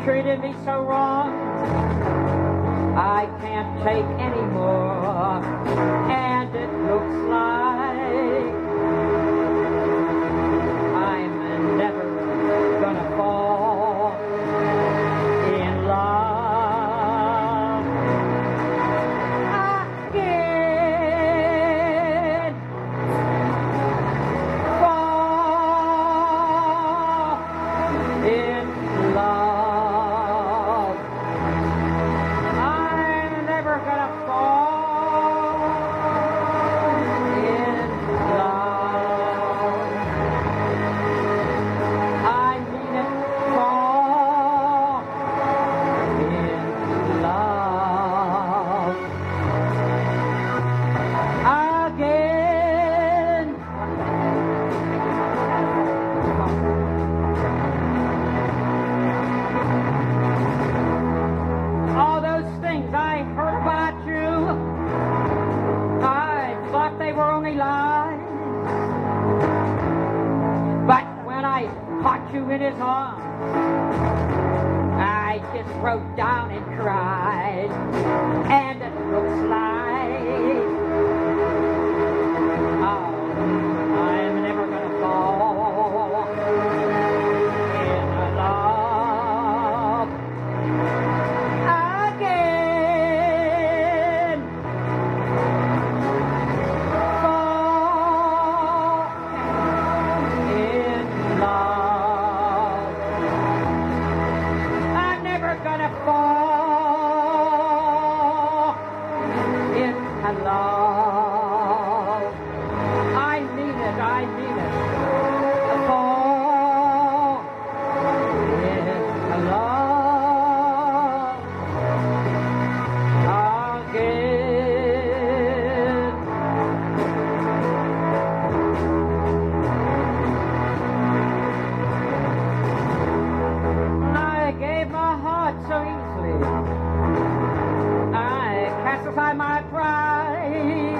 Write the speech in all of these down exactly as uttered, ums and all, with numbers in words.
treated me so wrong. I can't take any more, and it looks like I'm never gonna fall in love again. Fall in love. I'm never gonna fall in love. I mean it, fall in love again. All those things I heard about you, I thought they were only lies. But when I caught you in his arms, I just broke down and cried. And it looks like, oh, I'm never gonna fall in love again. Fall in love. I'm never gonna fall into love. I mean it, I mean it. Fall into love again. I gave my heart so easily. I cast aside my pride.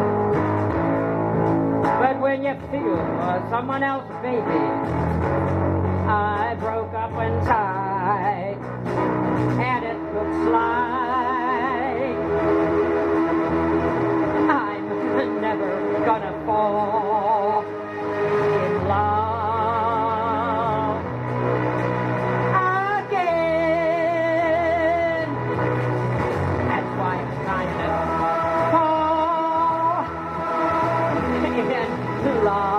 But when you feel uh, someone else's baby, I broke up inside. And it looks like I'm never gonna fall in love again. That's why I'm trying to fall in love.